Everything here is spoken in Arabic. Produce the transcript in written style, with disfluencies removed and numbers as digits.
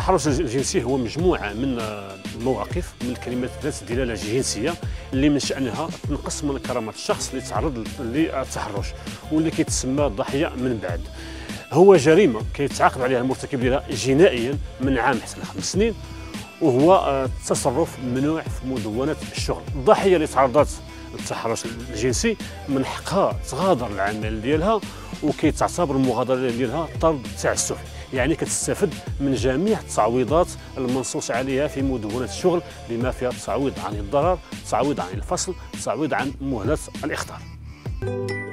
التحرش الجنسي هو مجموعة من المواقف من الكلمات ذات دلالة جنسية اللي من شأنها تنقص من كرامة الشخص اللي تعرض للتحرش واللي كيتسمى ضحية من بعد. هو جريمة كيتعاقب عليها المرتكب ديالها جنائيا من عام حتى ل5 سنين، وهو تصرف ممنوع في مدونة الشغل. الضحية اللي تعرضت للتحرش الجنسي من حقها تغادر العمل ديالها، وكيتعتبر المغادرة ديالها طرد تعسفي، يعني كتستفد من جميع التعويضات المنصوص عليها في مدونة الشغل بما فيها التعويض عن الضرر، التعويض عن الفصل، التعويض عن مهلة الإخطار.